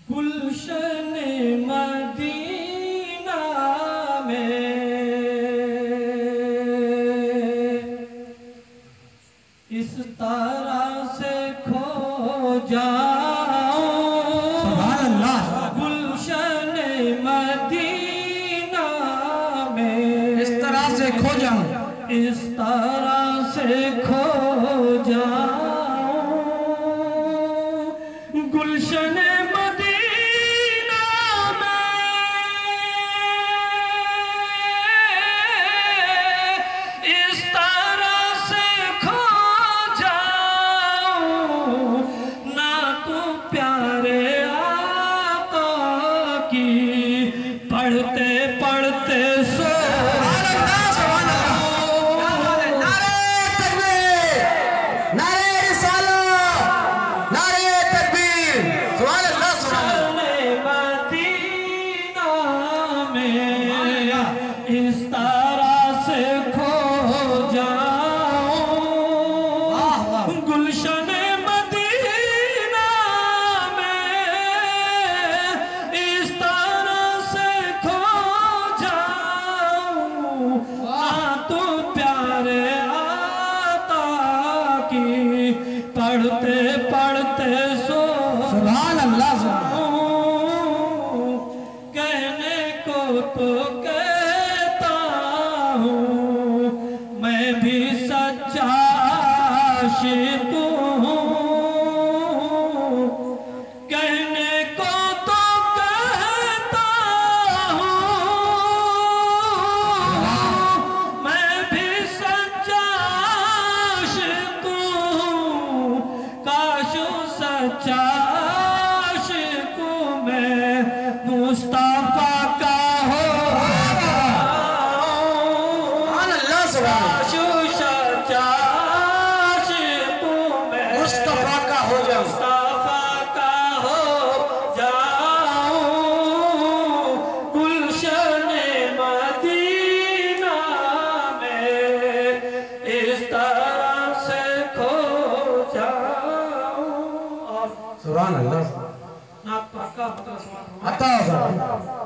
गुलशन Medina में इस तरह से खो जाऊं, सुभान अल्लाह, गुलशन मदीना में इस तरह से खो जाऊं, इस तरह से खो जाऊं, गुलशन मदीना में इस तरह से खो जाऊं, ना तू प्यारे आका की पढ़ते पढ़ते सो इस तरह से खो जाऊं, गुलशन मदीना में इस तरह से खो जाऊं, ना तू प्यारे आता की पढ़ते पढ़ते सो सुभान अल्लाह, कहने को तो कहता हूँ, मैं भी सच्चा आशिक हूँ। कहने को तो कहता हूँ, मैं भी सच्चा आशिक हूँ। काश सच्चा आशिक मैं मुस्तफा का हो, मुस्तफा का हो जाऊं, मुस्तफा का हो जाऊं, गुलशन मदीना में इस तरह से खो जाऊं। सुभान अल्लाह, ना पक्का अता